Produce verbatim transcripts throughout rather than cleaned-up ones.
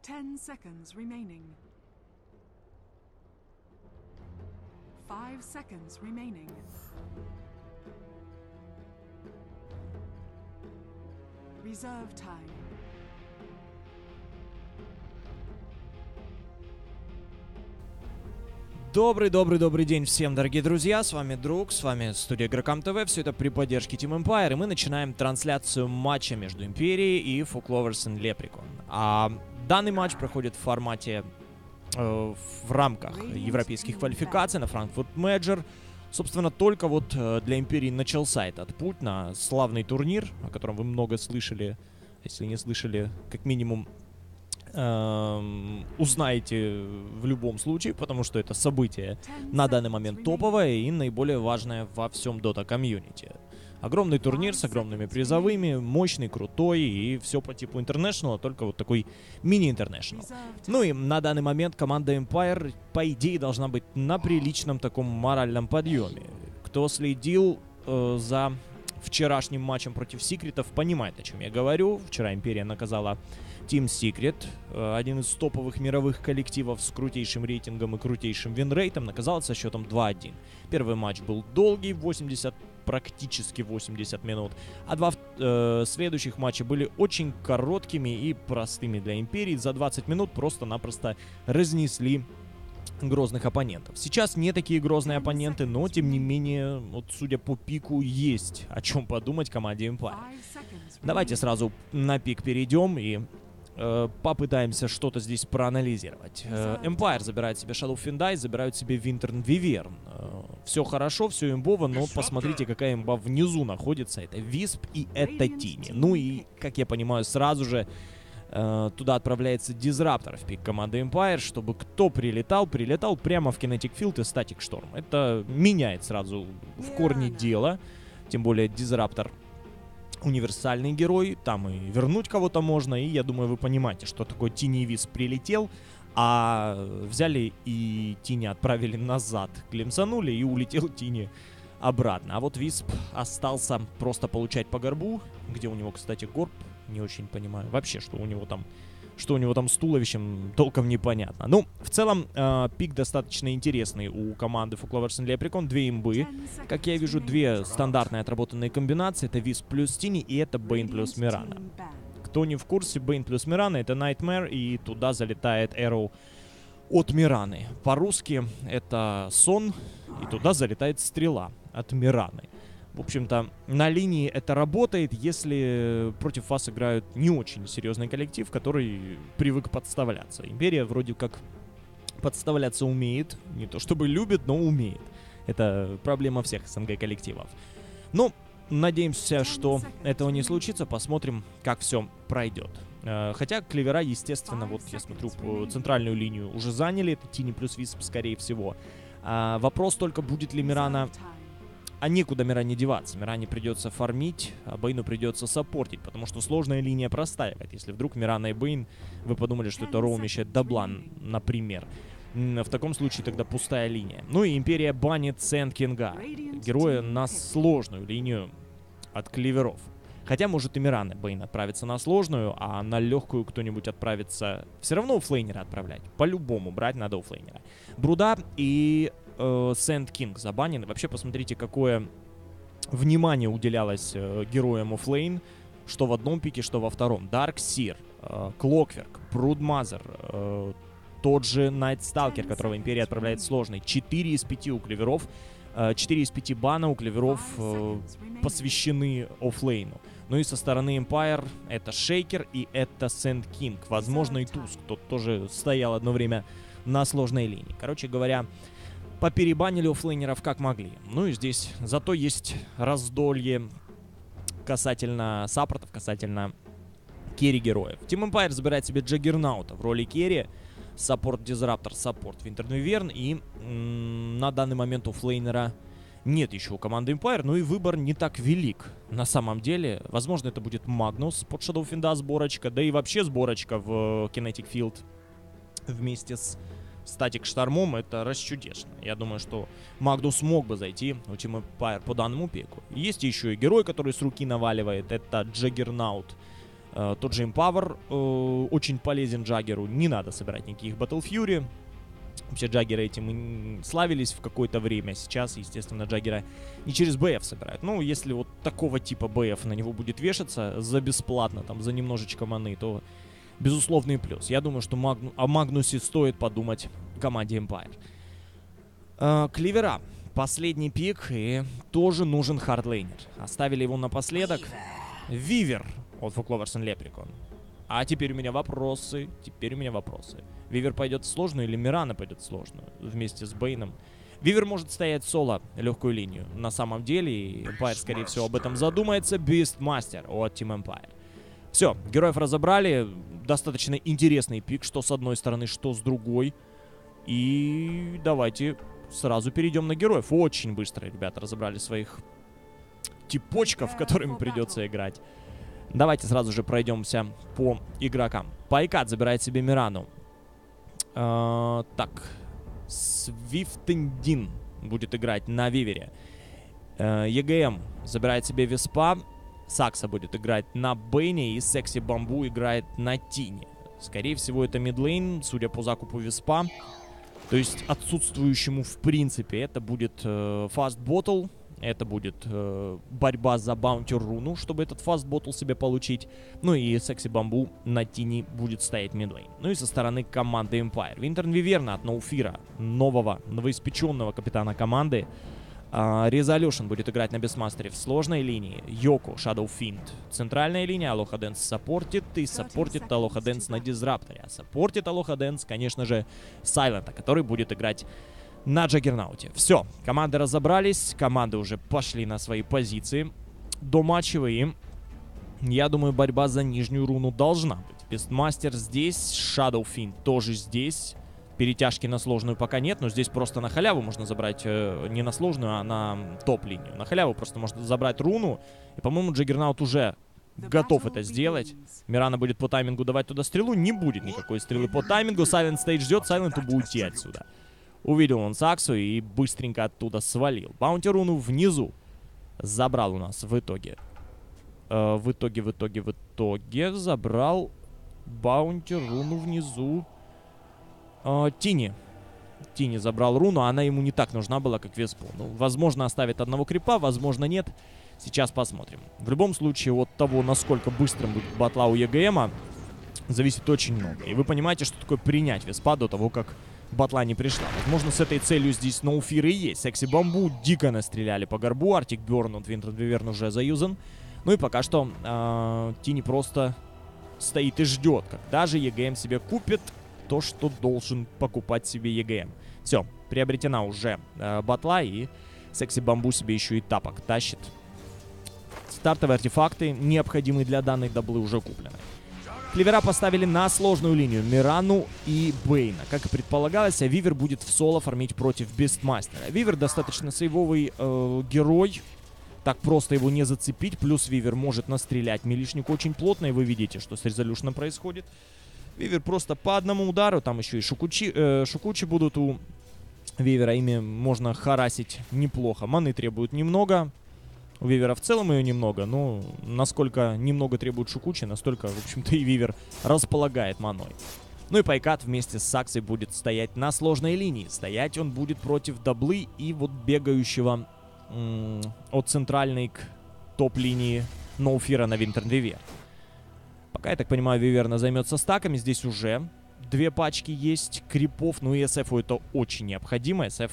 Ten seconds remaining. Five seconds remaining. Reserve time. Добрый-добрый-добрый день всем, дорогие друзья, с вами Друг, с вами студия Игрокам ТВ, все это при поддержке Team Empire, и мы начинаем трансляцию матча между Империей и Folklords and Leprechaun. А данный матч проходит в формате, э, в рамках европейских квалификаций на Frankfurt Major. Собственно, только вот для Империи начался этот путь на славный турнир, о котором вы много слышали, если не слышали, как минимум, узнаете в любом случае, потому что это событие на данный момент топовое и наиболее важное во всем Dota комьюнити. Огромный турнир с огромными призовыми, мощный, крутой и все по типу International, только вот такой мини-International. Ну и на данный момент команда Empire, по идее, должна быть на приличном таком моральном подъеме. Кто следил э, за вчерашним матчем против Секретов, понимает, о чем я говорю. Вчера Империя наказала Team Secret, один из топовых мировых коллективов с крутейшим рейтингом и крутейшим винрейтом, наказал со счетом два один. Первый матч был долгий, восемьдесят, практически восемьдесят минут, а два э, следующих матча были очень короткими и простыми для Империи. За двадцать минут просто-напросто разнесли грозных оппонентов. Сейчас не такие грозные оппоненты, но тем не менее, вот судя по пику, есть о чем подумать команде Empire. Давайте сразу на пик перейдем и э, попытаемся что-то здесь проанализировать. Э, Empire забирает себе Shadow Fendai, забирают себе Винтерн Виверн. Э, все хорошо, все имбово, но посмотрите, какая имба внизу находится. Это Висп и это Тини. Ну и, как я понимаю, сразу же туда отправляется Дизраптор в пик команды Empire, чтобы кто прилетал, прилетал прямо в Kinetic Field и Static Storm. Это меняет сразу в корне дело. Тем более Дизраптор универсальный герой, там и вернуть кого-то можно. И я думаю, вы понимаете, что такое Тини и Висп прилетел, а взяли и Тини отправили назад, клемсанули, и улетел Тини обратно. А вот Висп остался просто получать по горбу, где у него, кстати, горб. Не очень понимаю вообще, что у него там, что у него там с туловищем, толком непонятно. Ну, в целом, э, пик достаточно интересный у команды Folklords and Leprechaun. Две имбы, как я вижу, две стандартные отработанные комбинации. Это Висп плюс Тини и это Бейн плюс Мирана. Кто не в курсе, Бейн плюс Мирана — это Nightmare, и туда залетает Arrow от Мираны. По-русски это сон, и туда залетает стрела от Мираны. В общем-то, на линии это работает, если против вас играют не очень серьезный коллектив, который привык подставляться. Империя вроде как подставляться умеет, не то чтобы любит, но умеет. Это проблема всех СНГ коллективов. Но надеемся, что этого не случится, посмотрим, как все пройдет. Хотя клевера, естественно, вот я смотрю, центральную линию уже заняли, это Тини плюс Висп, скорее всего. А вопрос только, будет ли Мирана... А некуда Миране деваться. Миране придется фармить, а Бейну придется саппортить, потому что сложная линия простаивает. Если вдруг Мирана и Бейн, вы подумали, что это роумище Даблан, например. В таком случае тогда пустая линия. Ну и Империя банит Сэнд Кинга, героя на сложную линию от кливеров. Хотя может и Мирана Бейн отправится на сложную, а на легкую кто-нибудь отправится... Все равно у флейнера отправлять. По-любому брать надо у флейнера. Бруда и... Сэнд Кинг забанен. Вообще, посмотрите, какое внимание уделялось э, героям оффлейн, что в одном пике, что во втором. Дарк Сир, э, Клокверк, Брудмазер, э, тот же Найт Сталкер, которого Империя отправляет сложный. четыре из пяти у клеверов, э, четыре из пяти бана у клеверов э, посвящены оффлейну. Ну и со стороны Empire это Шейкер и это Сэнд Кинг. Возможно, и Туск, тот тоже стоял одно время на сложной линии. Короче говоря, поперебанили оффлейнеров как могли. Ну и здесь зато есть раздолье касательно саппортов, касательно керри-героев. Team Empire забирает себе Джаггернаута в роли керри. Саппорт Дизраптор, саппорт Винтерн Виверн. И м- на данный момент оффлейнера нет еще у команды Empire. Ну и выбор не так велик. На самом деле, возможно, это будет Магнус под Shadow Fenda сборочка. Да и вообще сборочка в Kinetic Field вместе с Static Штормом, это расчудесно. Я думаю, что Магнус мог бы зайти у Team Empire по данному пику. Есть еще и герой, который с руки наваливает. Это Джаггернаут Uh, тот же Empower uh, очень полезен Джаггеру. Не надо собирать никаких Battle Fury. Вообще Джаггеры этим славились в какое-то время. Сейчас, естественно, Джаггера не через БФ собирают. Ну, если вот такого типа БФ на него будет вешаться за бесплатно, там, за немножечко маны, то безусловный плюс. Я думаю, что Магну... о Магнусе стоит подумать команде Empire. Uh, Кливера. Последний пик, и тоже нужен хардлейнер. Оставили его напоследок. Вивер от Фукловерсон Лепрекон. А теперь у меня вопросы. Теперь у меня вопросы. Вивер пойдет в сложную или Мирана пойдет в сложную вместе с Бэйном? Вивер может стоять соло, легкую линию. На самом деле, и Empire, скорее всего, об этом задумается. Beastmaster от Team Empire. Все, героев разобрали. Достаточно интересный пик, что с одной стороны, что с другой. И давайте сразу перейдем на героев. Очень быстро ребята разобрали своих типочков, которыми придется играть. Давайте сразу же пройдемся по игрокам. Пайкат забирает себе Мирану. Uh, так, Свифтендин будет играть на Вивере. uh, ЕГМ забирает себе Веспа. Сакса будет играть на Бэйне. И Секси Бамбу играет на Тине. Скорее всего, это мидлейн, судя по закупу Веспа. То есть отсутствующему в принципе. Это будет uh, Fast Bottle. Это будет э, борьба за баунти-руну, чтобы этот фаст-боттл себе получить. Ну и Секси Бамбу на Тини будет стоять мидлейн. Ну и со стороны команды Empire. Винтерн Виверна от Ноуфира, нового, новоиспеченного капитана команды. Uh, Resolution будет играть на Бестмастере в сложной линии. Йоко, Shadow Fiend. Центральная линия, Алоха Дэнс саппортит. И саппортит Алоха Дэнс на Дизрапторе. А саппортит Алоха Дэнс, конечно же, Сайлента, который будет играть на Джаггернауте. Все, команды разобрались, команды уже пошли на свои позиции доматчевые. Я думаю, борьба за нижнюю руну должна быть. Бестмастер здесь, Shadow Fiend тоже здесь. Перетяжки на сложную пока нет, но здесь просто на халяву можно забрать, э, не на сложную, а на топ-линию. На халяву просто можно забрать руну. И, по-моему, Джаггернаут уже готов это сделать. Мирана будет по таймингу давать туда стрелу. Не будет никакой стрелы по таймингу. Сайлент Стейдж ждет, Сайленту бы уйти отсюда. Увидел он Саксу и быстренько оттуда свалил. Баунти-руну внизу забрал у нас в итоге. Э, в итоге, в итоге, в итоге забрал баунти-руну внизу. Э, Тини. Тини забрал руну, она ему не так нужна была, как Веспу. Ну, возможно, оставит одного крипа, возможно, нет. Сейчас посмотрим. В любом случае, от того, насколько быстрым будет батла у ЕГМа, зависит очень много. И вы понимаете, что такое принять Веспа до того, как батла не пришла. Возможно, с этой целью здесь Ноуфир и есть. Секси Бамбу дико настреляли по горбу. Артик Бёрн от Винтерн Виверн уже заюзан. Ну и пока что э, Тини просто стоит и ждет, когда же ЕГМ себе купит то, что должен покупать себе ЕГМ. Все, приобретена уже э, батла, и Секси Бамбу себе еще и тапок тащит. Стартовые артефакты, необходимые для данной даблы, уже куплены. Кливера поставили на сложную линию Мирану и Бэйна. Как и предполагалось, Вивер будет в соло фармить против Бестмастера. Вивер достаточно сейвовый э, герой. Так просто его не зацепить. Плюс Вивер может настрелять милишник очень плотно. И вы видите, что с Резолюшном происходит. Вивер просто по одному удару. Там еще и шукучи, э, шукучи будут у Вивера. Ими можно харасить неплохо. Маны требуют немного. У Вивера в целом ее немного, но насколько немного требует Шукучи, настолько, в общем-то, и Вивер располагает маной. Ну и Пайкат вместе с Саксой будет стоять на сложной линии. Стоять он будет против даблы и вот бегающего м- от центральной к топ-линии Ноуфира на Винтерн Вивер. Пока, я так понимаю, Виверна займется стаками. Здесь уже две пачки есть крипов, ну и СФу это очень необходимо. СФ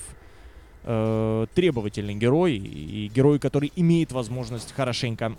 Э, требовательный герой и герой, который имеет возможность хорошенько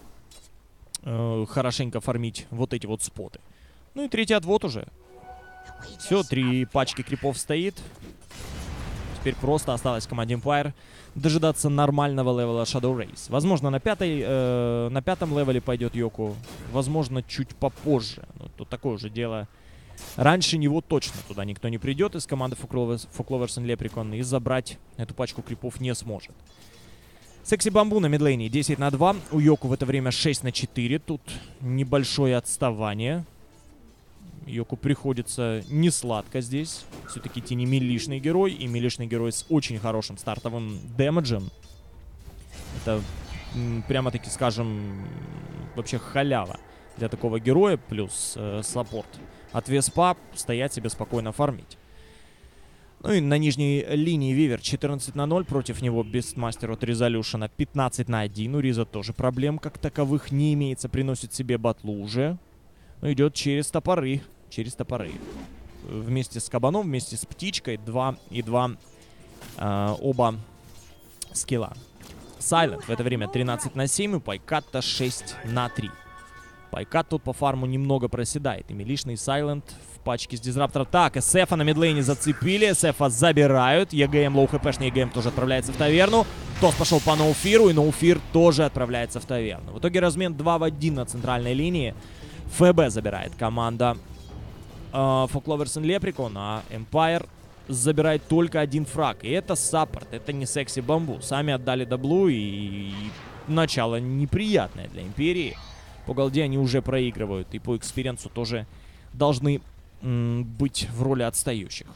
э, хорошенько фармить вот эти вот споты. Ну и третий отвод уже. Все, три пачки крипов стоит. Теперь просто осталось команде Empire дожидаться нормального левела Shadow Race. Возможно, на, пятой, э, на пятом левеле пойдет Йоку. Возможно, чуть попозже. Но тут такое уже дело. Раньше него точно туда никто не придет из команды Фукловерсон Лепрекон и забрать эту пачку крипов не сможет. Секси Бамбу на мидлейне десять на два. У Йоку в это время шесть на четыре. Тут небольшое отставание. Йоку приходится не сладко здесь. Все-таки Тини милишный герой. И милишный герой с очень хорошим стартовым дэмэджем. Это прямо-таки, скажем, вообще халява для такого героя, плюс э, саппорт от Веспа, стоять себе спокойно фармить. Ну и на нижней линии Вивер четырнадцать на ноль, против него Бестмастер от Резолюшена пятнадцать на один. У Риза тоже проблем как таковых не имеется, приносит себе батлу уже. Ну, идет через топоры, через топоры. Вместе с Кабаном, вместе с Птичкой, два и два э, оба скилла. Сайлент в это время тринадцать на семь, у Пайката шесть на три. Пайкат тут по фарму немного проседает. И милишный Сайлент в пачке с Дизраптором. Так, СФа на мидлейне зацепили. СФа забирают. ЕГМ, лоу хпшный ЕГМ тоже отправляется в таверну. Тос пошел по ноуфиру, и ноуфир тоже отправляется в таверну. В итоге размен два в один на центральной линии. ФБ забирает команда Фокловерс и Лепрекон, а Empire забирает только один фраг. И это саппорт, это не секси бамбу. Сами отдали даблу, и, и начало неприятное для Империи. По голде они уже проигрывают, и по экспириенсу тоже должны м, быть в роли отстающих.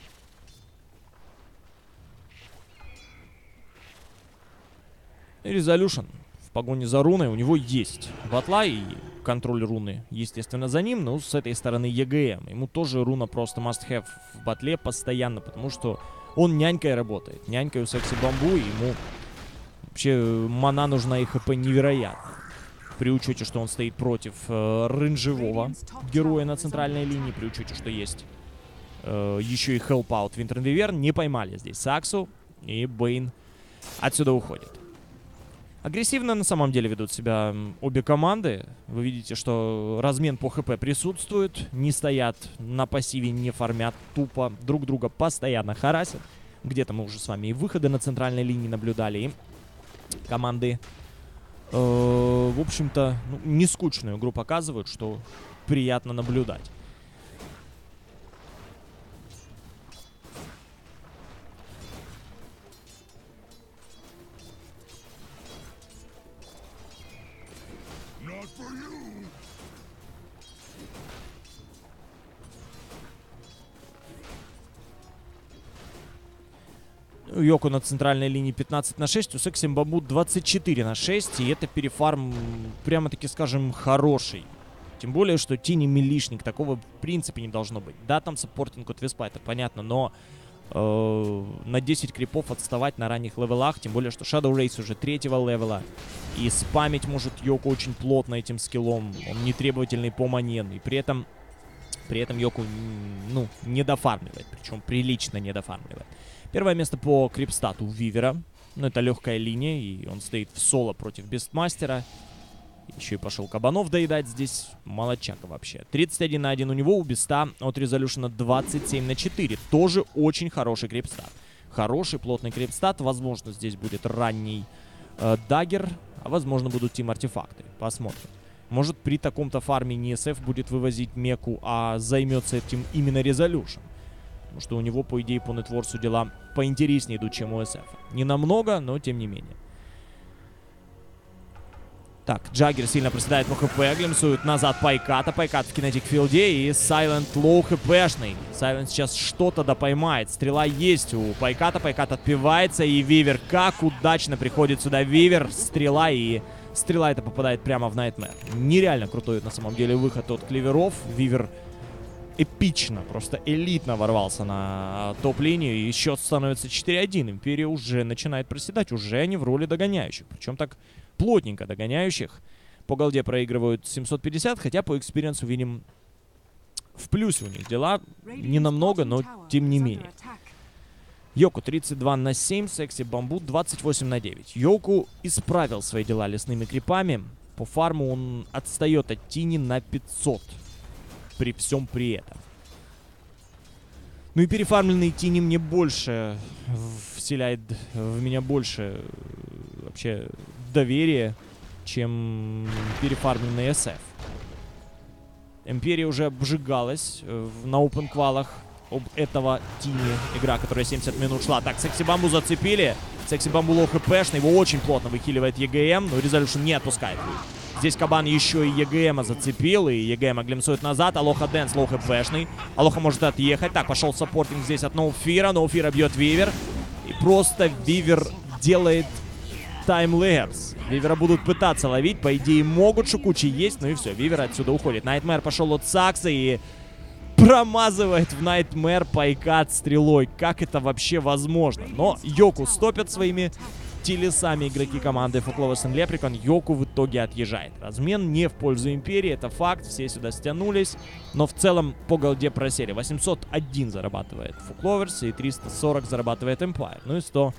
Резолюшн в погоне за руной, у него есть батла и контроль руны, естественно, за ним, но с этой стороны ЕГМ. Ему тоже руна просто must-have в батле постоянно, потому что он нянькой работает. Нянькой у секси бамбу, и ему вообще мана нужна и хп невероятно. При учете, что он стоит против э, рейнжевого героя на центральной линии, при учете, что есть э, еще и Help Out Winter and Wyvern, не поймали здесь Саксу, и Бейн отсюда уходит. Агрессивно на самом деле ведут себя обе команды. Вы видите, что размен по хп присутствует, не стоят на пассиве, не фармят, тупо друг друга постоянно харасят. Где-то мы уже с вами и выходы на центральной линии наблюдали, и команды... в общем-то, ну, не скучную игру показывают, что приятно наблюдать. У Йоко на центральной линии пятнадцать на шесть, у Секси Бамбу двадцать четыре на шесть, и это перефарм, прямо-таки скажем, хороший. Тем более, что Тини милишник, такого в принципе не должно быть. Да, там саппортинг от Веспа, это понятно, но э, на десять крипов отставать на ранних левелах, тем более, что Shadow Race уже третьего левела, и спамить может Йоко очень плотно этим скиллом, он не требовательный по манен, и при этом, при этом Йоко, ну, не дофармливает, причем прилично не дофармливает. Первое место по крипстату у Вивера. Ну, это легкая линия, и он стоит в соло против Бестмастера. Еще и пошел Кабанов доедать здесь. Молодчака вообще. тридцать один на один у него, у Беста от Резолюшена двадцать семь на четыре. Тоже очень хороший крипстат. Хороший, плотный крипстат. Возможно, здесь будет ранний э, даггер, а возможно, будут тим-артефакты. Посмотрим. Может, при таком-то фарме не СФ будет вывозить меку, а займется этим именно Резолюшн. Потому что у него, по идее, по нетворсу дела поинтереснее идут, чем у СФ. Не намного, но тем не менее. Так, Джаггер сильно проседает по хп, глимсует назад Пайката. Пайкат в кинетик-филде, и Сайлент лоу хпшный. Сайлент сейчас что-то допоймает. Стрела есть у Пайката, Пайкат отпивается, и Вивер как удачно приходит сюда. Вивер, стрела, и стрела это попадает прямо в Найтмэр. Нереально крутой на самом деле выход от Кливеров. Вивер эпично, просто элитно ворвался на топ-линию, и счет становится четыре один. Империя уже начинает проседать, уже они в роли догоняющих, причем так плотненько догоняющих. По голде проигрывают семьсот пятьдесят, хотя по экспириенсу видим в плюсе у них дела. Не намного, но тем не менее. Йоку тридцать два на семь, Секси Бамбу двадцать восемь на девять. Йоку исправил свои дела лесными крипами. По фарму он отстает от Тини на пятьсот. При всем при этом. Ну и перефармленный Тини мне больше вселяет в меня больше вообще доверия, чем перефармленный СФ. Империя уже обжигалась на опенквалах об этого Тини. Игра, которая семьдесят минут шла. Так, Секси Бамбу зацепили. Секси Бамбу лоу хпшный. Его очень плотно выхиливает ЕГМ, но Резолюшн не отпускает. Здесь Кабан еще и ЕГМа зацепил, и ЕГМа глимсует назад. Алоха Дэнс лоу хпшный. Алоха может отъехать. Так, пошел саппортинг здесь от Ноуфира. Ноуфира бьет Вивер. И просто Вивер делает таймлэпс. Вивера будут пытаться ловить. По идее, могут. Шукучи есть. Ну и все. Вивер отсюда уходит. Найтмэр пошел от Сакса и промазывает в Найтмэр Пайкат стрелой. Как это вообще возможно? Но Йоку стопят своими телесами игроки команды Фукловас и Лепрекон. Йоку в итоге отъезжает. Размен не в пользу Империи. Это факт. Все сюда стянулись. Но в целом по голде просели. восемьсот один зарабатывает Фукловерс и триста сорок зарабатывает Empire. Ну и сто.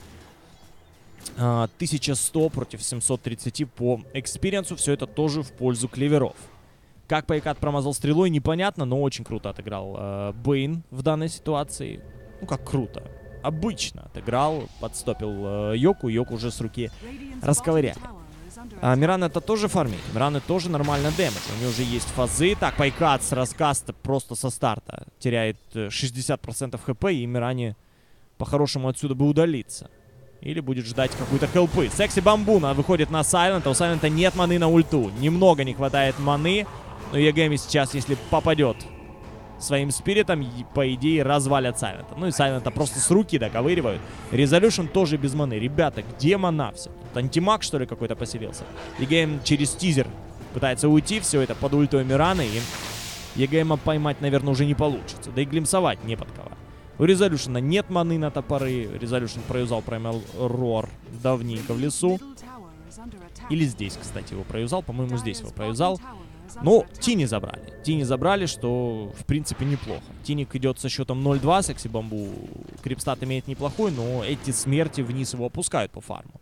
тысяча сто против семьсот тридцати по экспириенсу. Все это тоже в пользу кливеров. Как Пайкат промазал стрелой, непонятно, но очень круто отыграл э, Бэйн в данной ситуации. Ну как круто. Обычно отыграл, подстопил э, Йоку. Йоку уже с руки расковыряли. А Миран это тоже фармит. Мираны тоже нормально дэмэдж. У него уже есть фазы. Так, Пайкат с раскаста просто со старта теряет шестьдесят процентов хп. И Миране по-хорошему отсюда бы удалиться. Или будет ждать какую-то хелпы. Секси Бамбуна выходит на Сайлента. У Сайлента нет маны на ульту. Немного не хватает маны. Но ЕГЭМи сейчас, если попадет своим спиритом, по идее, развалят Сайлента. Ну и Сайлента просто с руки доковыривают. Резолюшн тоже без маны. Ребята, где мана все? Тут антимаг, что ли, какой-то поселился? ЕГЭМ через тизер пытается уйти. Все это под ультой Мираны. И ЕГЭМа поймать, наверное, уже не получится. Да и глимсовать не под кого. У Резолюшена нет маны на топоры. Резолюшн проюзал, проймал Рор давненько в лесу. Или здесь, кстати, его проюзал. По-моему, здесь его проюзал. Но Тини забрали. Тини забрали, что, в принципе, неплохо. Тиник идет со счетом ноль два. Секси Бамбу крипстат имеет неплохой, но эти смерти вниз его опускают по фарму.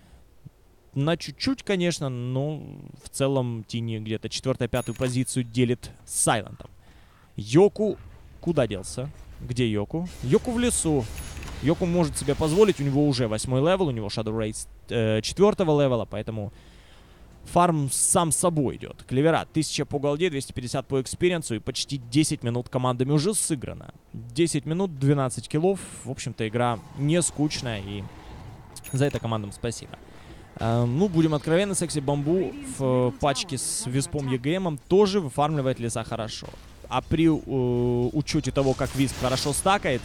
На чуть-чуть, конечно, но в целом Тини где-то четвертую-пятую позицию делит с Сайлентом. Йоку куда делся? Где Йоку? Йоку в лесу. Йоку может себе позволить, у него уже восьмой левел, у него Shadow Race э, четвертого левела, поэтому фарм сам собой идет. Кливера тысяча по голде, двести пятьдесят по экспириенсу и почти десять минут командами уже сыграно. десять минут, двенадцать киллов. В общем-то, игра не скучная, и за это командам спасибо. Э, ну, будем откровенны, Секси Бамбу в э, пачке с Виспом ЕГЭМом тоже выфармливает леса хорошо. А при э, учете того, как Висп хорошо стакает,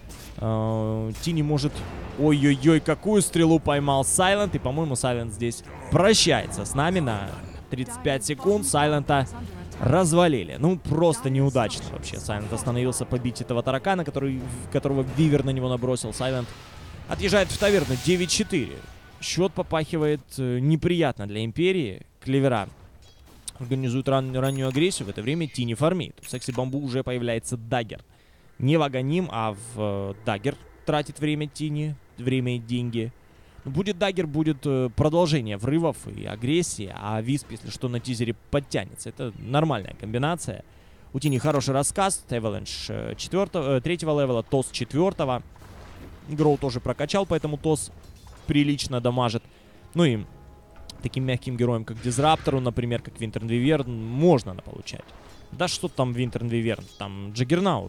э, Тини может... Ой-ой-ой, какую стрелу поймал Сайлент. И, по-моему, Сайлент здесь прощается с нами на тридцать пять секунд. Сайлента развалили. Ну, просто неудачно вообще. Сайлент остановился побить этого таракана, который, которого Вивер на него набросил. Сайлент отъезжает в таверну. девять четыре. Счет попахивает э, неприятно для Империи. Кливера организует ран, раннюю агрессию. В это время Тини фармит. У Секси Бамбу уже появляется даггер. Не в Аганим, а в э, даггер тратит время Тини, время и деньги. Будет даггер, будет э, продолжение врывов и агрессии, а Висп, если что, на тизере подтянется. Это нормальная комбинация. У Тини хороший рассказ. Эваленш э, четвертого, э, третьего левела, Тос четвертого. Гроу тоже прокачал, поэтому Тос прилично дамажит. Ну и таким мягким героем, как Дизраптору, например, как Винтерн Виверн, можно получать. Да что там Винтерн Виверн? Там Джаггернаут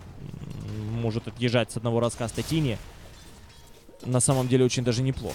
может отъезжать с одного раскаста Тини. На самом деле очень даже неплохо.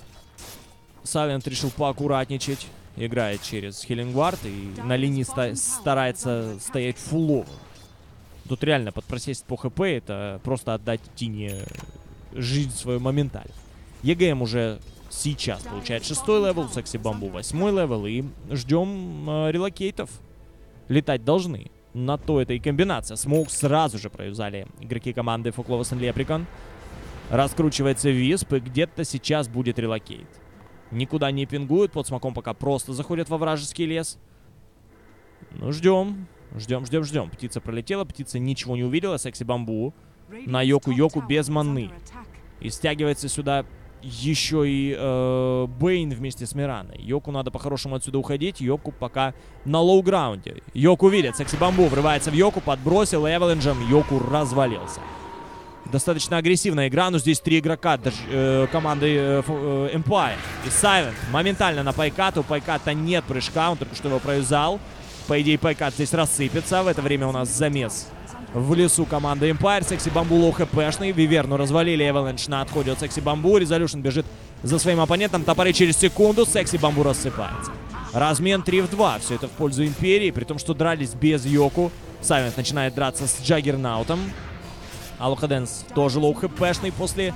Сайлент решил поаккуратничать. Играет через Хиллингвард и на линии ста старается стоять фуллово. Тут реально под просесть по хп это просто отдать Тини жизнь свою моментально. ЕГЭМ уже сейчас получает шестой левел, Секси Бамбу восьмой левел, и ждем э, релокейтов. Летать должны. На то это и комбинация. Смоук сразу же проюзали игроки команды Фукловас и Лепрекон. Раскручивается Висп, и где-то сейчас будет релокейт. Никуда не пингуют, под смоком пока просто заходят во вражеский лес. Ну, ждем. Ждем, ждем, ждем. Птица пролетела, птица ничего не увидела. Секси Бамбу на Йоку-Йоку без маны. И стягивается сюда еще и э, Бэйн вместе с Мираной. Йоку надо по-хорошему отсюда уходить. Йоку пока на лоу-граунде. Йоку видит. Секси Бамбу врывается в Йоку, подбросил Эваленджем. Йоку развалился. Достаточно агрессивная игра, но здесь три игрока даже, э, команды э, э, Empire. И Сайлент моментально на Пайката. У Пайката нет прыжка, он только что его проюзал. По идее, Пайкат здесь рассыпется. В это время у нас замес в лесу команды Empire. Секси Бамбу лоу хпшный. Виверну развалили. Эваленш на отходе от Секси Бамбу. Резолюшн бежит за своим оппонентом. Топоры через секунду. Секси Бамбу рассыпается. Размен три в два. Все это в пользу Империи. При том, что дрались без Йоку. Сайлент начинает драться с Джаггернаутом. Алоха Дэнс тоже лоу хпшный после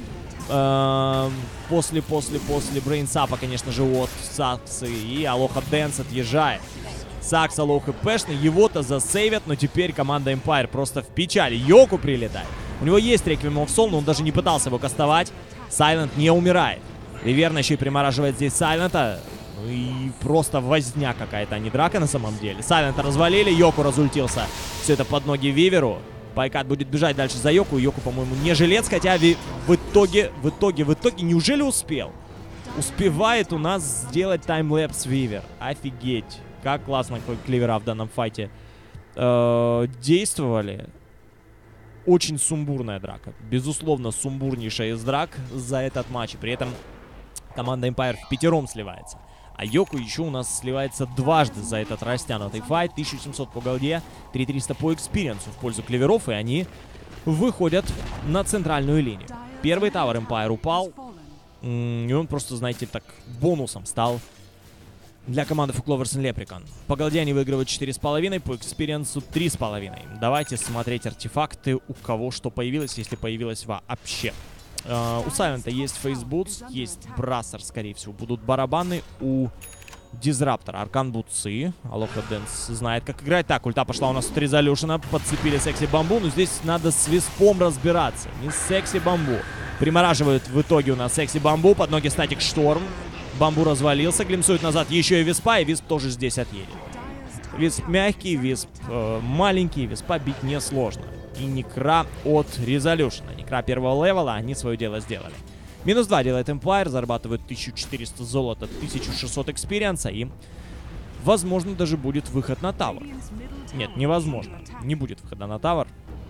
Эм, после, после, после брейнсапа, конечно же, от Саксы. И Алоха Дэнс отъезжает. Сакса лоу хпшный, его-то засейвят, но теперь команда Empire просто в печали. Йоку прилетает. У него есть Requiem of Soul, но он даже не пытался его кастовать. Сайлент не умирает. Виверна еще и примораживает здесь Сайлента. Ну и просто возня какая-то, а не драка на самом деле. Сайлента развалили, Йоку разультился. Все это под ноги Виверу. Пайкат будет бежать дальше за Йоку. Йоку, по-моему, не жилец, хотя ви... в итоге, в итоге, в итоге, неужели успел? Успевает у нас сделать таймлэпс Вивер. Офигеть. Как классно Кливера в данном файте э, действовали. Очень сумбурная драка. Безусловно, сумбурнейшая из драк за этот матч. При этом команда Empire в пятером сливается. А Йоку еще у нас сливается дважды за этот растянутый файт. тысяча семьсот по голде, три тысячи триста по экспириенсу в пользу Кливеров. И они выходят на центральную линию. Первый тавер Empire упал. И он просто, знаете, так бонусом стал для команды Фукловерс и Лепрекон. По голде они выигрывают четыре с половиной, по экспириенсу три с половиной. Давайте смотреть артефакты, у кого что появилось, если появилось вообще. Uh, у Сайлента есть фейсбутс, есть брассер, скорее всего, будут барабаны. У Дизраптора Аркан Бутсы. Алоха Дэнс знает, как играть. Так, ульта пошла у нас от Резолюшена. Подцепили Секси Бамбу, но здесь надо с Виспом разбираться. Не с Секси Бамбу. Примораживают в итоге у нас Секси Бамбу. Под ноги Статик Шторм. Бамбу развалился, глимсует назад еще и Виспа, и Висп тоже здесь отъедет. Висп мягкий, Висп э, маленький, Виспа бить несложно. И Некра от Резолюшена. Некра первого левела, они свое дело сделали. Минус два делает Empire, зарабатывают тысячу четыреста золота, тысячу шестьсот экспириенса, и, возможно, даже будет выход на тавер. Нет, невозможно. Не будет выхода на тавер.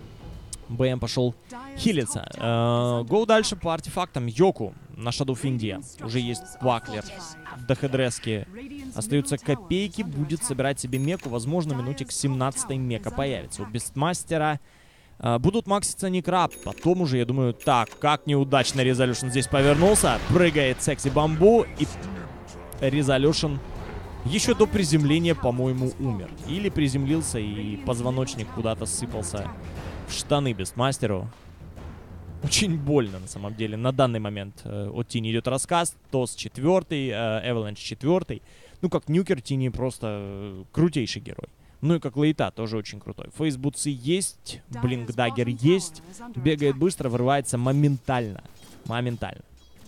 БМ пошел хилиться. Э, гоу дальше по артефактам. Йоку на Шадоуфинде. Уже есть Баклер, Дахедрески. Остаются копейки. Будет собирать себе меку. Возможно, минутик семнадцатой мека появится. У Бестмастера э, будут макситься Некра. Потом уже, я думаю, так, как неудачно Резолюшн здесь повернулся. Прыгает Секси Бамбу. И Резолюшн еще до приземления, по-моему, умер. Или приземлился и позвоночник куда-то сыпался в штаны Бестмастеру. Очень больно, на самом деле. На данный момент э, от Тини идет рассказ. Тос четвертый, Эваланч четвертый. Ну, как Нюкер, Тини просто э, крутейший герой. Ну и как Лейта, тоже очень крутой. Фейсбутсы есть, Блинк Даггер есть. Бегает быстро, вырывается моментально. Моментально.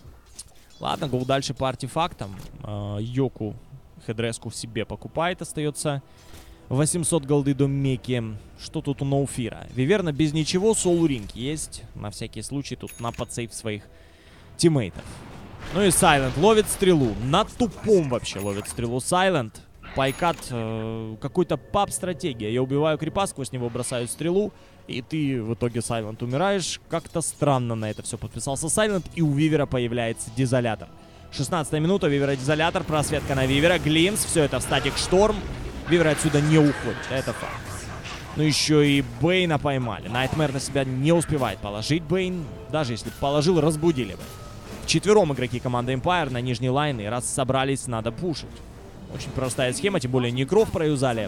Ладно, гоу дальше по артефактам. Э, Йоку хедреску в себе покупает, остается восемьсот голды до меки. Что тут у Ноуфира? Виверна без ничего, Соул Ринг есть. На всякий случай тут на подсейв своих тиммейтов. Ну и Сайлент ловит стрелу. На тупом вообще ловит стрелу Сайлент. Пайкат, э, какой-то пап-стратегия. Я убиваю крипа, сквозь него бросаю стрелу. И ты в итоге, Сайлент, умираешь. Как-то странно на это все подписался Сайлент. И у Вивера появляется Дизолятор. шестнадцатая минута, Вивера Дизолятор. Просветка на Вивера. Глимс, все это в Статик Шторм. Вивер отсюда не уходит, это факт. Ну еще и Бейна поймали. Найтмэр на себя не успевает положить Бейн. Даже если положил, разбудили бы. Вчетвером игроки команды Empire на нижней лайне. Раз собрались, надо пушить. Очень простая схема, тем более Некров проюзали.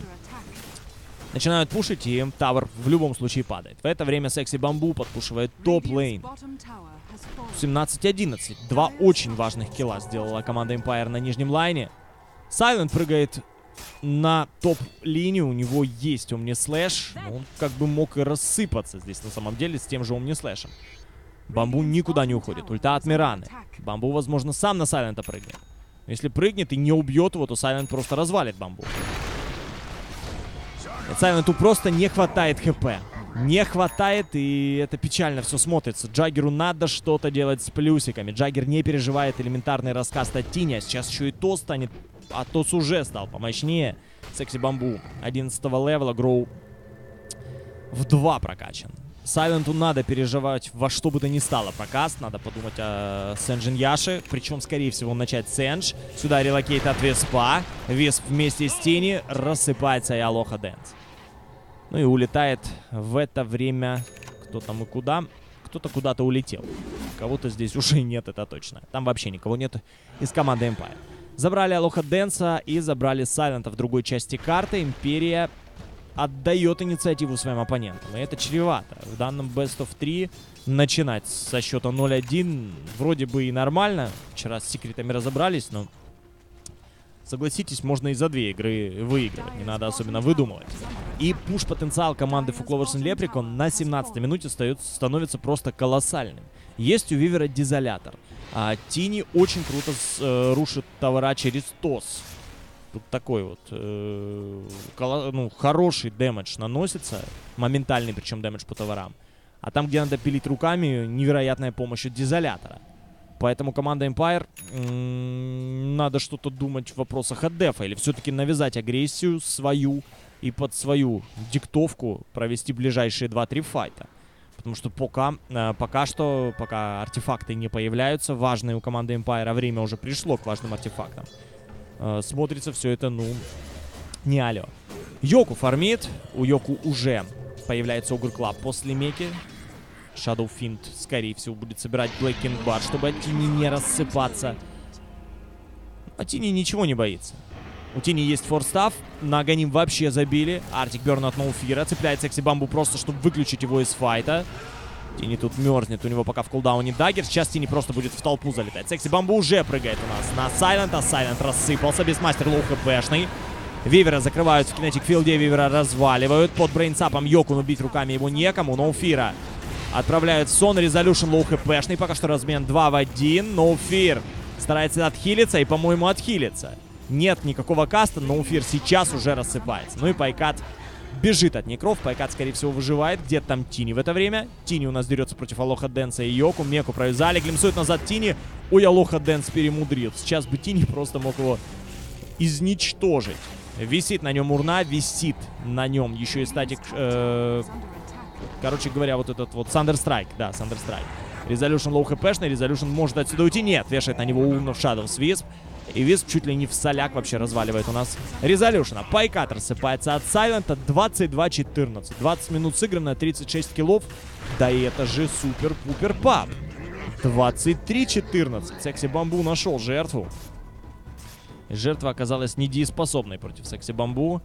Начинают пушить, и тавер в любом случае падает. В это время Секси Бамбу подпушивает топ-лейн. семнадцать одиннадцать. Два очень важных килла сделала команда Empire на нижнем лайне. Сайлент прыгает на топ-линию. У него есть Омни-слэш. Он как бы мог и рассыпаться здесь на самом деле с тем же Омни-слэшем. Бамбу никуда не уходит. Ульта от Мираны. Бамбу, возможно, сам на Сайлента прыгнет. Если прыгнет и не убьет его, то Сайлент просто развалит Бамбу. Сайленту просто не хватает хп. Не хватает, и это печально все смотрится. Джаггеру надо что-то делать с плюсиками. Джаггер не переживает элементарный рассказ от Тини, а сейчас еще и Тос станет. А Тос уже стал помощнее. Секси Бамбу одиннадцатого левела, Гроу в два прокачан. Сайленту надо переживать во что бы то ни стало прокаст. Надо подумать о Сенджин Яши. Причем, скорее всего, начать Сендж. Сюда релокейт от Виспа. Висп вместе с Тини. Рассыпается и Алоха Дэнс. Ну и улетает в это время кто там и куда. Кто-то куда-то улетел. Кого-то здесь уже нет, это точно. Там вообще никого нет из команды Empire. Забрали Алоха Дэнса и забрали Сайлента в другой части карты. Империя отдает инициативу своим оппонентам. И это чревато. В данном Best of три начинать со счета ноль один вроде бы и нормально. Вчера с секретами разобрались, но согласитесь, можно и за две игры выигрывать. Не надо особенно выдумывать. И пуш-потенциал команды Фукловерс и Лепрекон на семнадцатой минуте становится просто колоссальным. Есть у Вивера дизолятор. А Тини очень круто с, э, рушит товара через ТОС. Тут такой вот э, коло, ну, хороший дэмэдж наносится. Моментальный причем дэмэдж по товарам. А там, где надо пилить руками, невероятная помощь от дизолятора. Поэтому команда Empire надо что-то думать в вопросах от дефа. Или все-таки навязать агрессию свою и под свою диктовку провести ближайшие два-три файта. Потому что пока, э, пока что, пока артефакты не появляются, важные у команды Empire, а время уже пришло к важным артефактам, э, смотрится все это, ну, не алё. Йоку фармит. У Йоку уже появляется Огр Клаб после меки. Shadow Fiend, скорее всего, будет собирать Black King Bar, чтобы от Тини не рассыпаться. А Тини ничего не боится. У Тини есть форстав, на Аганим вообще забили. Артик Берн от Ноуфира, цепляет Секси Бамбу просто, чтобы выключить его из файта. Тини тут мерзнет, у него пока в кулдауне даггер. Сейчас Тини просто будет в толпу залетать. Секси Бамбу уже прыгает у нас на Сайлент, а Сайлент рассыпался. Бестмастер лоу хпшный. Вивера закрывают в кинетик филде, Вивера разваливают. Под брейнсапом Йоку убить руками его некому. Ноуфира отправляют сон. Резолюшн лоу хпшный, пока что размен два в один. Ноуфир старается отхилиться и, по-моему, отхилиться. Нет никакого каста, но Уфир сейчас уже рассыпается. Ну и Пайкат бежит от Некров. Пайкат, скорее всего, выживает. Где-то там Тини в это время. Тини у нас дерется против Алоха Дэнса и Йоку. Меку провязали. Глимсует назад Тини. Ой, Алоха Дэнс перемудрил. Сейчас бы Тини просто мог его изничтожить. Висит на нем урна. Висит на нем еще и статик... Э, короче говоря, вот этот вот Сандерстрайк. Да, Сандерстрайк. Резолюшн лоу хпшный. Резолюшн может отсюда уйти. Нет, вешает на него урну в Shadows Wisp. И Висп чуть ли не в соляк вообще разваливает у нас Резолюшна. Пайкат рассыпается от Сайлента. двадцать два четырнадцать. двадцать минут сыграно, тридцать шесть киллов. Да и это же супер-пупер пап. двадцать три четырнадцать. Секси Бамбу нашел жертву. И жертва оказалась недееспособной против Секси Бамбу.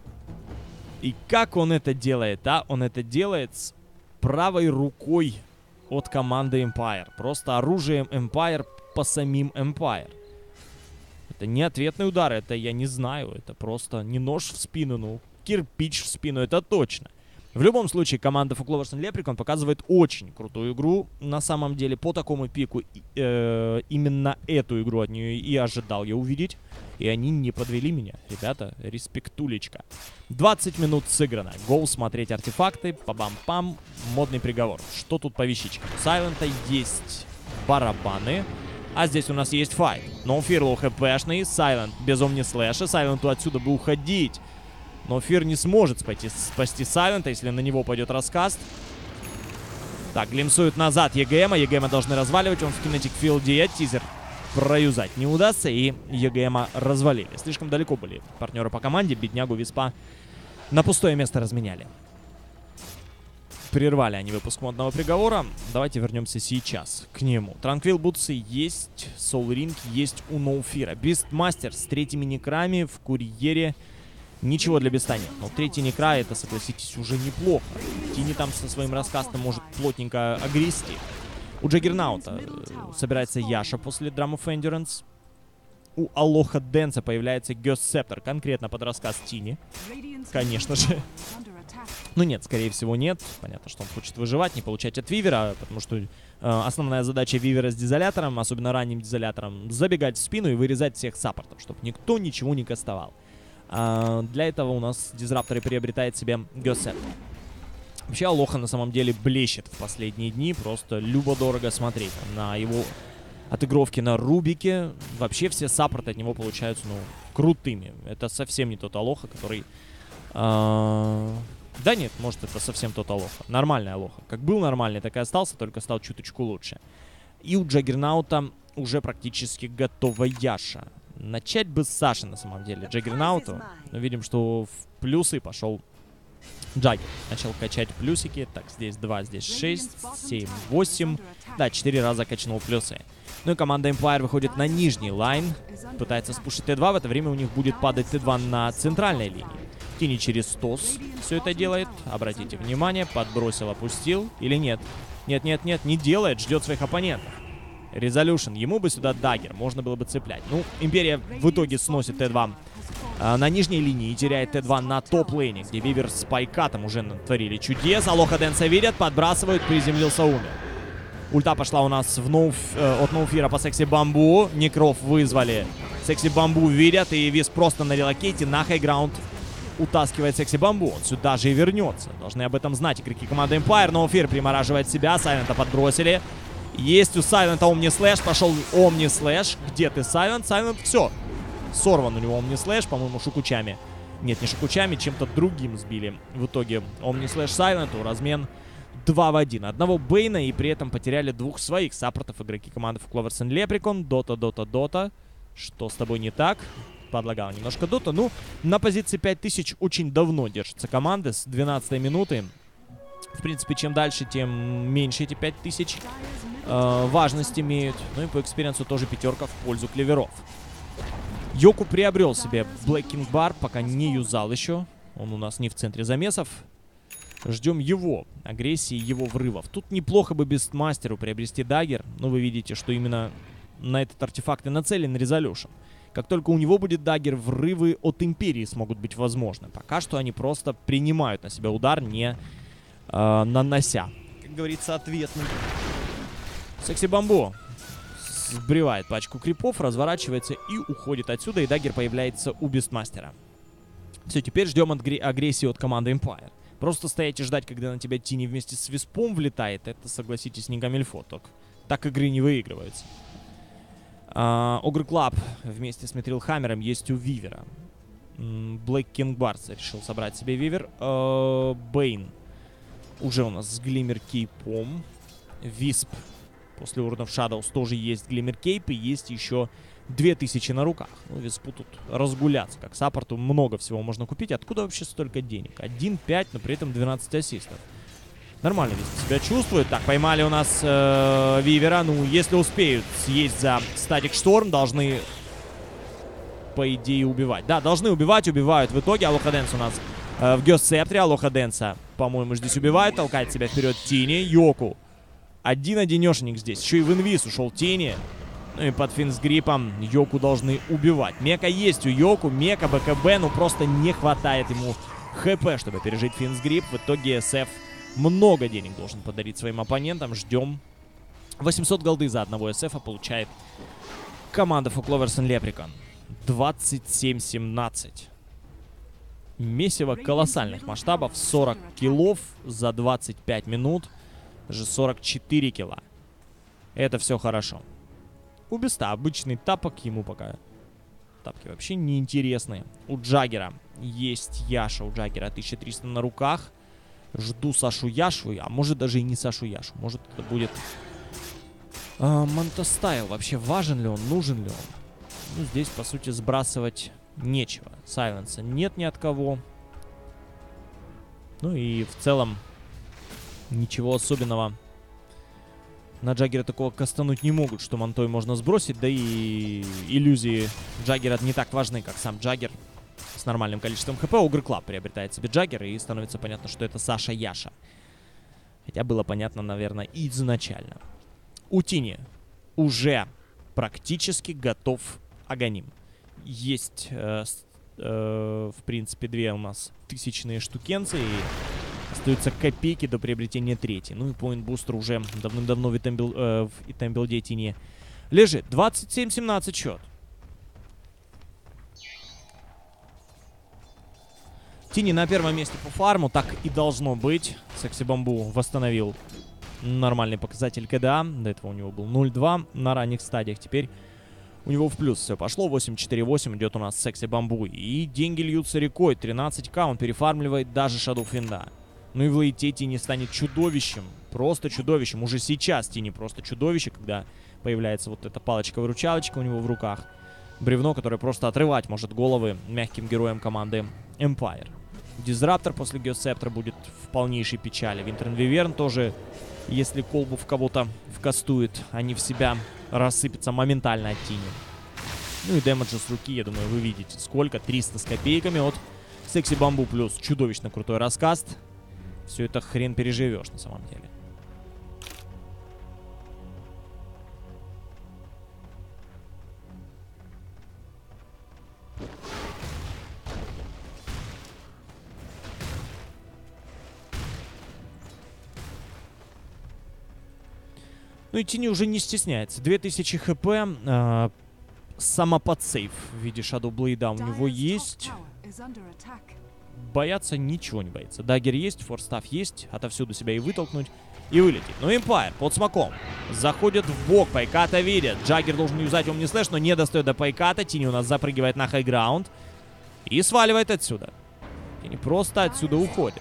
И как он это делает, а? Он это делает с правой рукой от команды Empire. Просто оружием Empire по самим Empire. Это не ответный удар, это я не знаю, это просто не нож в спину, ну, кирпич в спину, это точно. В любом случае, команда Фукловерс и Лепрекон показывает очень крутую игру. На самом деле, по такому пику э, именно эту игру от нее и ожидал я увидеть. И они не подвели меня. Ребята, респектулечка. двадцать минут сыграно. Гоу смотреть артефакты, па-бам-пам, модный приговор. Что тут по вещичкам? У Сайлента есть барабаны. А здесь у нас есть файт. Ноуфир лоу хпшный, Сайлент без омни-слэша. Сайленту отсюда бы уходить. Ноуфир не сможет спасти, спасти Сайлента, если на него пойдет раскаст. Так, глимсуют назад ЕГМа. ЕГМа должны разваливать. Он в кинетик филде. Тизер проюзать не удастся. И ЕГМа развалили. Слишком далеко были партнеры по команде. Беднягу Виспа на пустое место разменяли. Прервали они выпуск модного приговора. Давайте вернемся сейчас к нему. Транквил Бутсы есть, Soul Ring есть у Ноуфира. Бистмастер с третьими некрами в курьере. Ничего для Биста нет. Но третий некра, это, согласитесь, уже неплохо. Тини там со своим раскастом может плотненько огрести. У Джаггернаута собирается Яша после Drum of Endurance. У Алоха Дэнса появляется Гёс Септор, конкретно под рассказ Тини. Конечно же. Ну нет, скорее всего нет. Понятно, что он хочет выживать, не получать от Вивера, потому что э, основная задача Вивера с дизолятором, особенно ранним дизолятором, забегать в спину и вырезать всех саппортов, чтобы никто ничего не кастовал. А, для этого у нас Дизраптор и приобретает себе Гёс Септор. Вообще Алоха на самом деле блещет в последние дни, просто любо-дорого смотреть на его отыгровки на Рубике. Вообще все саппорты от него получаются, ну, крутыми. Это совсем не тот Алоха, который... А... Да нет, может, это совсем тот Алоха. Нормальный Алоха. Как был нормальный, так и остался, только стал чуточку лучше. И у Джаггернаута уже практически готова Яша. Начать бы с Саши, на самом деле, Джаггернауту. Но видим, что в плюсы пошел Джаггер. Начал качать плюсики. Так, здесь два, здесь шесть, семь, восемь. Да, четыре раза качнул плюсы. Ну и команда Empire выходит на нижний лайн. Пытается спушить Т два. В это время у них будет падать Т два на центральной линии. Тини через стос все это делает. Обратите внимание, подбросил, опустил или нет? Нет, нет, нет, не делает, ждет своих оппонентов. Резолюшн, ему бы сюда даггер, можно было бы цеплять. Ну, Империя в итоге сносит Т два а, на нижней линии, теряет Т два на топ-лейне, где Вивер с Пайкатом уже натворили чудес. Алоха Дэнса видят, подбрасывают, приземлился, умер. Ульта пошла у нас в ноуф, э, от Ноуфира по Секси Бамбу. Некров вызвали. Секси Бамбу видят, и Виз просто на релокейте на хайграунд утаскивает Секси Бамбу. Он сюда же и вернется. Должны об этом знать игроки команды Empire. Ноуфир примораживает себя, Сайлента подбросили. Есть у Сайлента Омни Слэш. Пошел Омни Слэш. Где ты, Сайлент? Сайлент, все. Сорван у него Омни Слэш, по-моему, шукучами. Нет, не шукучами, чем-то другим сбили. В итоге Омни Слэш Сайленту. Размен два в один. Одного Бейна, и при этом потеряли двух своих саппортов игроки команды Clovers and Leprechaun. Дота, Дота, Дота. Что с тобой не так? Подлагала немножко Дота. Ну, на позиции пять тысяч очень давно держатся команды с двенадцатой минуты. В принципе, чем дальше, тем меньше эти пять тысяч э, важность имеют. Ну и по экспириенсу тоже пятерка в пользу клеверов. Йоку приобрел себе Black King Bar, пока не юзал еще. Он у нас не в центре замесов. Ждем его агрессии, его врывов. Тут неплохо бы Бестмастеру приобрести даггер. Но вы видите, что именно на этот артефакт и нацелен Резолюшн. Как только у него будет даггер, врывы от Империи смогут быть возможны. Пока что они просто принимают на себя удар, не э, нанося. Как говорится, ответный. Секси Бамбу сбривает пачку крипов, разворачивается и уходит отсюда. И даггер появляется у Бестмастера. Все, теперь ждем агрессии от команды Empire. Просто стоять и ждать, когда на тебя Тини вместе с Виспом влетает, это, согласитесь, не камильфо. Так игры не выигрываются. Огр Клаб вместе с Митрил Хаммером есть у Вивера. Блэк Кинг Барс решил собрать себе Вивер. Бейн уже у нас с Глиммер Кейпом. Висп после Урн оф Шадоус тоже есть Глиммер Кейп. И есть еще две тысячи на руках. Ну, Виспу тут разгуляться. Как саппорту много всего можно купить. Откуда вообще столько денег? один пять, но при этом двенадцать ассистов. Нормально Висп себя чувствует. Так, поймали у нас э, Вивера. Ну, если успеют съесть за Статик Шторм, должны, по идее, убивать. Да, должны убивать, убивают в итоге. Алоха Дэнс у нас э, в Гёссептре. Алоха Дэнса, по-моему, здесь убивает. Толкает себя вперед Тини. Йоку. Один-одинешенек здесь. Еще и в инвиз ушел Тини. Ну и под финсгрипом Йоку должны убивать. Мека есть у Йоку. Мека, БКБ. Ну, просто не хватает ему ХП, чтобы пережить финсгрип. В итоге СФ много денег должен подарить своим оппонентам. Ждем. восемьсот голды за одного СФа получает команда For Clovers and Leprechaun. двадцать семь семнадцать. Месиво колоссальных масштабов. сорок киллов за двадцать пять минут. Даже сорок четыре килла. Это все хорошо. У Беста обычный тапок, ему пока тапки вообще не интересные. У Джаггера есть Яша. У Джаггера тысяча триста на руках. Жду Сашу Яшу, а может даже и не Сашу Яшу. Может это будет а, Монтастайл. Вообще важен ли он, нужен ли он? Ну, здесь, по сути, сбрасывать нечего. Сайленса нет ни от кого. Ну и в целом ничего особенного на Джаггера такого кастануть не могут, что Монтой можно сбросить. Да и иллюзии Джаггера не так важны, как сам Джаггер. С нормальным количеством ХП Огр Клаб приобретает себе Джаггер, и становится понятно, что это Саша Яша. Хотя было понятно, наверное, изначально. У Тини уже практически готов Аганим. Есть, э, э, в принципе, две у нас тысячные штукенцы, и остаются копейки до приобретения третьей. Ну и поинт-бустер уже давным-давно в итембилде Тини лежит. двадцать семь семнадцать счет. Тини на первом месте по фарму, так и должно быть. Секси Бамбу восстановил нормальный показатель КДА. До этого у него был ноль два на ранних стадиях. Теперь у него в плюс все пошло. восемь четыре восемь идет у нас Секси Бамбу. И деньги льются рекой. тринадцать ка он перефармливает даже Shadow Fiend. Ну и в лейте Тини станет чудовищем. Просто чудовищем. Уже сейчас Тини просто чудовище, когда появляется вот эта палочка-выручалочка у него в руках. Бревно, которое просто отрывать может головы мягким героям команды Empire. Дизраптор после Геосептора будет в полнейшей печали. Винтерн Виверн тоже, если колбу в кого-то вкастует, они в себя рассыпятся моментально от Тини. Ну и дэмэджа с руки, я думаю, вы видите сколько. триста с копейками от Секси Бамбу плюс чудовищно крутой раскаст. Все это хрен переживешь на самом деле. Ну и Тини уже не стесняется. две тысячи хп. Э, самоподсейв в виде Shadow Blade у него есть. Бояться ничего не боится. Даггер есть, форстав есть. Отовсюду себя и вытолкнуть, и вылететь. Но Эмпайр под смоком. Заходит в бок. Пайката видит. Джаггер должен юзать Омни Слэш, но не достает до Пайката. Тини у нас запрыгивает на хайграунд. И сваливает отсюда. Тини просто отсюда уходит.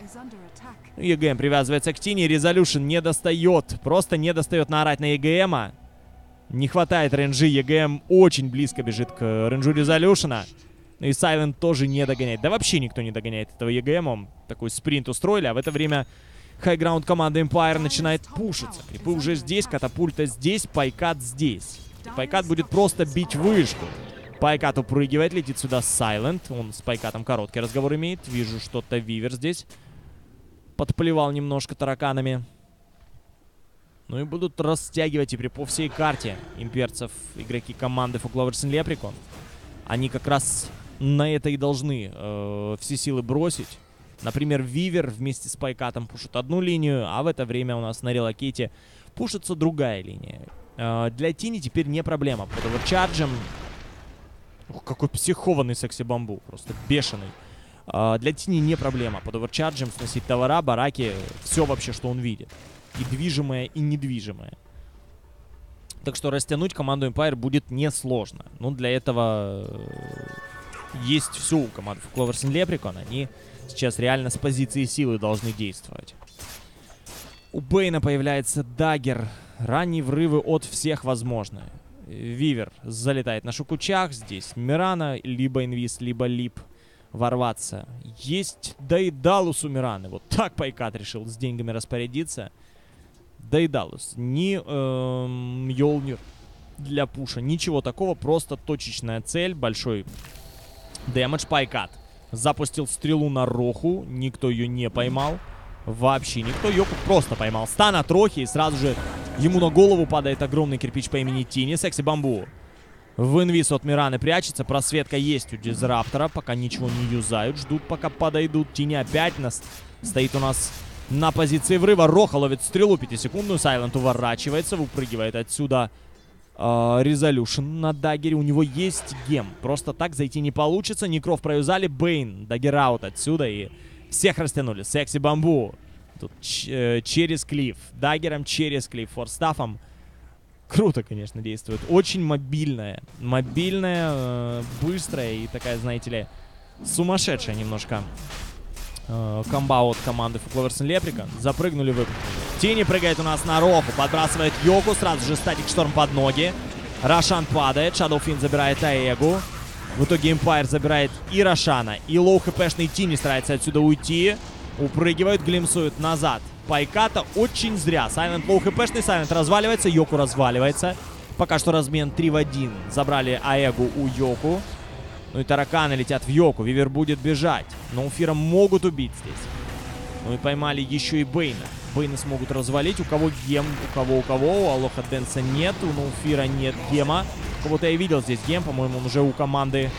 ЕГМ привязывается к Тини. Резолюшн не достает. Просто не достает наорать на ЕГМа. Не хватает рейнджи. ЕГМ очень близко бежит к рейнджу Резолюшна. И Сайлент тоже не догоняет. Да вообще никто не догоняет этого ЕГМа. Такой спринт устроили. А в это время хайграунд команды Empire начинает пушиться. Крипы уже здесь. Катапульта здесь. Пайкат здесь. И Пайкат будет просто бить вышку. Пайкат упрыгивает. Летит сюда Сайлент. Он с Пайкатом короткий разговор имеет. Вижу что-то Вивер здесь. Подплевал немножко тараканами. Ну и будут растягивать теперь по всей карте имперцев игроки команды Folklowers and Leprechaun. Они как раз на это и должны э, все силы бросить. Например, Вивер вместе с Пайкатом пушит одну линию, а в это время у нас на релокейте пушится другая линия. Э, для Тини теперь не проблема. Под оверчарджем... Ох, какой психованный Секси Бамбу. Просто бешеный. Uh, для Тини не проблема. Под оверчарджем сносить товара, бараки, все вообще, что он видит. И движимое, и недвижимое. Так что растянуть команду Empire будет несложно. Но для этого есть все у команды Folklowers and Leprechaun. Они сейчас реально с позиции силы должны действовать. У Бэйна появляется даггер. Ранние врывы от всех возможны. Вивер залетает на шукучах. Здесь Мирана, либо инвиз, либо лип. Ворваться. Есть Дейдалус у Мираны. Вот так Пайкат решил с деньгами распорядиться. Дейдалус. Ни эм, Йолнир для пуша. Ничего такого. Просто точечная цель. Большой дэмэдж. Пайкат запустил стрелу на Роху. Никто ее не поймал. Вообще никто. Йоку просто поймал стан от Рохи. И сразу же ему на голову падает огромный кирпич по имени Тини. Секси Бамбу в инвиз от Мираны прячется. Просветка есть у Дизраптора. Пока ничего не юзают. Ждут, пока подойдут. Тини опять нас стоит у нас на позиции врыва. Роха ловит стрелу пятисекундную. Сайлент уворачивается. Выпрыгивает отсюда Резолюшн э, на даггере. У него есть гем. Просто так зайти не получится. Некров проюзали. Бэйн. Даггер аут отсюда. И всех растянули. Секси Бамбу. Тут э, через клифф. Даггером через клифф. Форстафом. Круто, конечно, действует. Очень мобильная. Мобильная, э, быстрая и такая, знаете ли, сумасшедшая немножко э, комба от команды Folklowers and Leprechaun. Запрыгнули, выпрыгнули. Тини прыгает у нас на Роху. Подбрасывает Йоку. Сразу же статик шторм под ноги. Рошан падает. Shadow Fiend забирает Аэгу. В итоге Empire забирает и Рошана, и лоу-хпшный Тини старается отсюда уйти. Упрыгивают, глимсуют назад. Пайката очень зря. Сайлент лоу-хпшный, Сайлент разваливается, Йоку разваливается. Пока что размен три в один. Забрали Аэгу у Йоку. Ну и тараканы летят в Йоку. Вивер будет бежать. Но Уфира могут убить здесь. Ну и поймали еще и Бэйна. Бэйна смогут развалить. У кого гем, у кого, у кого. У Алоха Дэнса нет. У Ноуфира нет гема. Кого-то я видел здесь гем. По-моему, он уже у команды...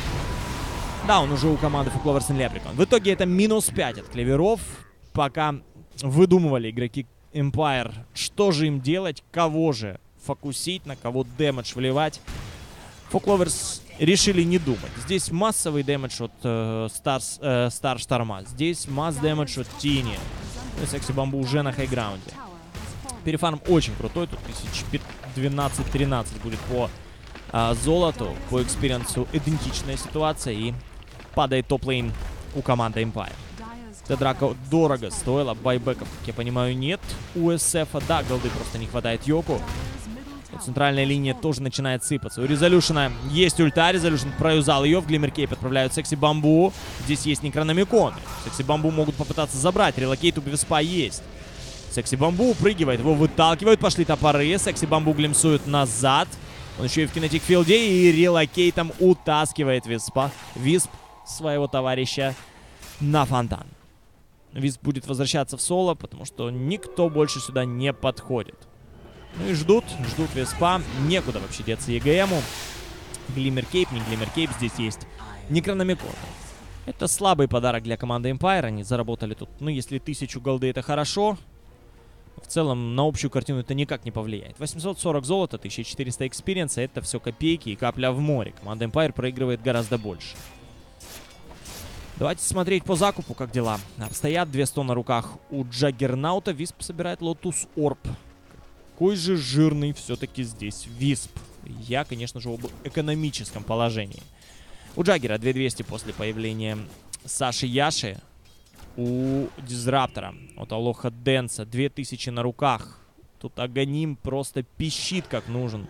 Да, он уже у команды Folklowers and Leprechaun. В итоге это минус пять от клеверов. Пока выдумывали игроки Empire, что же им делать, кого же фокусить, на кого дэмэдж вливать. Folklowers решили не думать. Здесь массовый дэмэдж от э, Старс, э, Стар Шторма. Здесь масс дэмэдж от Тини. Ну и Секси Бамбу уже на хайграунде. Перефарм очень крутой. Тут тысяч двенадцать-тринадцать будет по э, золоту. По экспириенсу идентичная ситуация. И падает топ-лейн у команды Empire. Эта драка дорого стоила. Байбеков, как я понимаю, нет. У эс эфа, да, голды просто не хватает Йоку. Центральная линия тоже начинает сыпаться. У Резолюшена есть ульта. Резолюшен проюзал ее. В Глиммеркейп отправляют Секси Бамбу. Здесь есть Некрономикон. Секси Бамбу могут попытаться забрать. Релокейт у Веспа есть. Секси Бамбу упрыгивает. Его выталкивают. Пошли топоры. Секси Бамбу глимсует назад. Он еще и в кинетик филде. И релокейтом утаскивает Веспа. Висп своего товарища на фонтан. Висп будет возвращаться в соло, потому что никто больше сюда не подходит. Ну и ждут, ждут Виспа. Некуда вообще деться ЕГМу. Глиммер Кейп, не Глиммер Кейп, здесь есть Некрономикон. Это слабый подарок для команды Empire. Они заработали тут, ну, если тысячу голды, это хорошо. В целом, на общую картину это никак не повлияет. восемьсот сорок золота, тысяча четыреста экспириенса. Это все копейки и капля в море. Команда Empire проигрывает гораздо больше. Давайте смотреть по закупу, как дела обстоят. две сто на руках у Джаггернаута. Висп собирает Лотус Орб. Какой же жирный все-таки здесь Висп. Я, конечно же, об экономическом положении. У Джаггера две тысячи двести после появления Саши Яши. У Дизраптора от Алоха Дэнса две тысячи на руках. Тут Аганим просто пищит как нужен.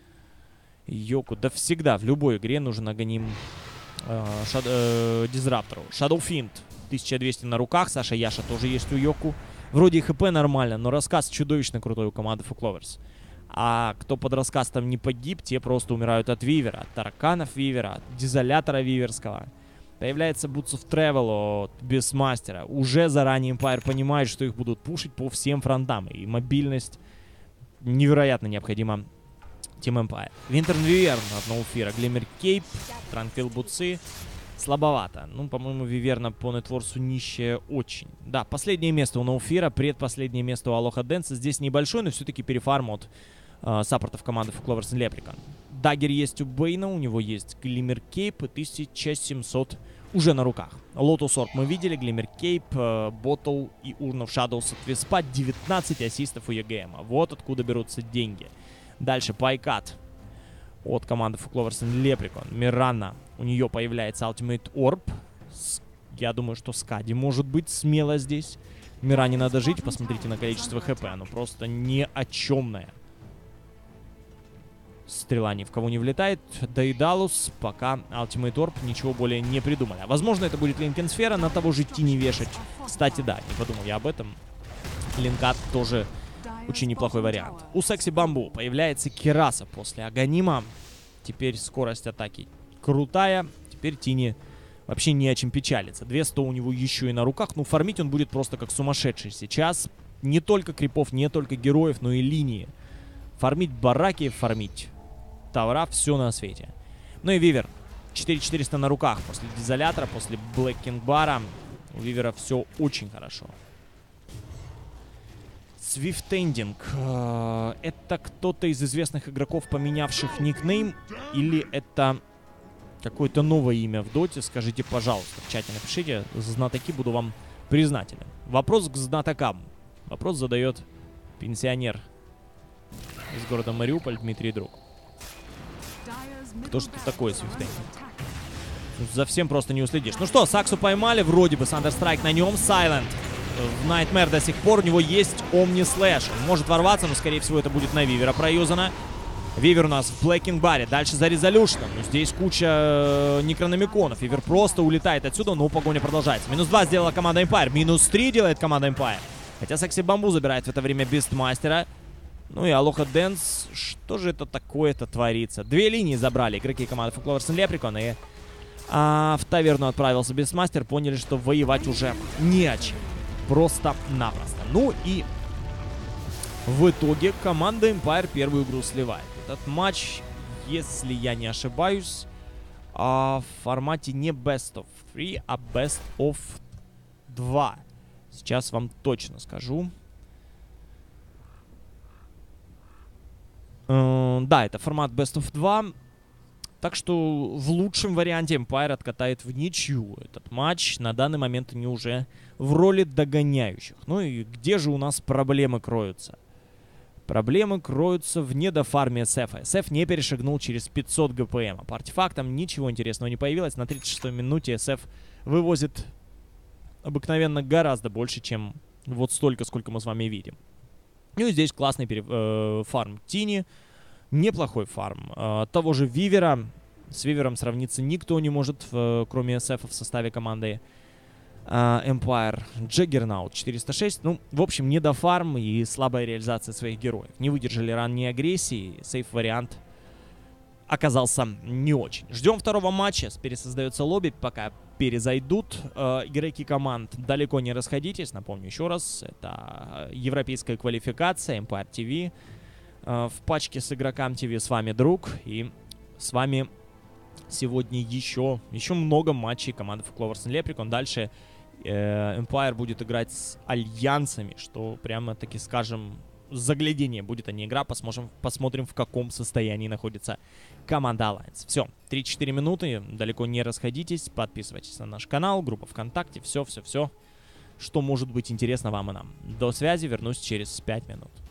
Йоку, да всегда, в любой игре нужен Аганим э, шад, э, Дизраптору. Shadowfiend тысяча двести на руках. Саша Яша тоже есть у Йоку. Вроде и ХП нормально, но рассказ чудовищно крутой у команды Фукловерс. А кто под рассказ там не погиб, те просто умирают от Вивера, от тараканов Вивера, от Дизолятора Виверского. Появляется Boots of Travel от Бестмастера. Уже заранее Empire понимает, что их будут пушить по всем фронтам. И мобильность невероятно необходима Team Empire. Винтерн Виверн от Ноуфира. Глиммер Кейп, Транквил Бутсы. Слабовато. Ну, по-моему, Виверна по нетворсу нищая очень. Да, последнее место у Ноуфира, предпоследнее место у Алоха Дэнса. Здесь небольшой, но все-таки перефарм от э, саппортов команды Фукловерс и Леприкон. Даггер есть у Бейна, у него есть Глиммер Кейп и тысяча семьсот уже на руках. Лотус Орб мы видели, Глиммер Кейп, э, Боттл и Урн оф Шадоус от Виспа, девятнадцать ассистов у ЕГМа. Вот откуда берутся деньги. Дальше Пайкат от команды Фукловерс и Леприкон. Мирана, у нее появляется Ultimate Orb. С, я думаю, что Скади может быть смело здесь. Миране надо жить, посмотрите на количество ХП, оно просто ни о чемное. Стрела ни в кого не влетает. Дейдалус, пока Ultimate Orb ничего более не придумали. Возможно, это будет Линкенсфера, на того же Тини вешать. Кстати, да, не подумал я об этом. Линкат тоже очень неплохой вариант. У Секси Бамбу появляется Кираса после Аганима. Теперь скорость атаки крутая. Теперь Тини вообще не о чем печалиться. двести у него еще и на руках. Ну, фармить он будет просто как сумасшедший сейчас. Не только крипов, не только героев, но и линии. Фармить бараки, фармить тавра, все на свете. Ну и Вивер. четыре тысячи четыреста на руках после Дизолятора, после Блэк Кинг Бара. У Вивера все очень хорошо. Свифтендинг. Это кто-то из известных игроков, поменявших никнейм? Или это какое-то новое имя в доте? Скажите, пожалуйста, в чате напишите. Знатоки, буду вам признателен. Вопрос к знатокам. Вопрос задает пенсионер из города Мариуполь Дмитрий Друг. Кто же это такое, Свифтендинг? За всем просто не уследишь. Ну что, Саксу поймали, вроде бы Сандерстрайк на нем. Сайлент в Найтмэр до сих пор. У него есть Омни Слэш. Он может ворваться, но, скорее всего, это будет на Вивера проюзано. Вивер у нас в Блэкинг Баре. Дальше за Резолюшном. Но здесь куча э, Некрономиконов. Вивер просто улетает отсюда, но погоня продолжается. Минус два сделала команда Empire. Минус три делает команда Empire. Хотя Секси Бамбу забирает в это время Бестмастера. Ну и Алоха Дэнс. Что же это такое-то творится? Две линии забрали игроки команды Фукловерс и Леприкон. И а, в таверну отправился Бестмастер. Поняли, что воевать уже не о чем. Просто-напросто. Ну и в итоге команда Empire первую игру сливает. Этот матч, если я не ошибаюсь, в формате не Best of три, а Best of два. Сейчас вам точно скажу. Э, да, это формат Best of два. Так что в лучшем варианте Empire откатает в ничью этот матч. На данный момент они уже в роли догоняющих. Ну и где же у нас проблемы кроются? Проблемы кроются в недофарме эсэфа. эсэф не перешагнул через пятьсот ГПМ. По артефактам ничего интересного не появилось. На тридцать шестой минуте эсэф вывозит обыкновенно гораздо больше, чем вот столько, сколько мы с вами видим. Ну и здесь классный пере, э, фарм Тини. Неплохой фарм. Э, того же Вивера. С Вивером сравниться никто не может, э, кроме эсэфа в составе команды э, Empire. Джаггернаут четыреста шесть. Ну, в общем, недофарм и слабая реализация своих героев. Не выдержали ранней агрессии. Сейф-вариант оказался не очень. Ждем второго матча. Пересоздается лобби. Пока перезайдут. Э, игроки команд, далеко не расходитесь. Напомню еще раз, это европейская квалификация, Empire ти ви. Э, в пачке с Игрокам ти ви с вами Друг. И с вами сегодня еще, еще много матчей команды Clovers and Leprechaun. Дальше э, Empire будет играть с альянсами, что прямо-таки, скажем, заглядение будет, а не игра. Посмотрим, посмотрим, в каком состоянии находится команда Alliance. Все, три-четыре минуты, далеко не расходитесь, подписывайтесь на наш канал, группа ВКонтакте, все-все-все, что может быть интересно вам и нам. До связи, вернусь через пять минут.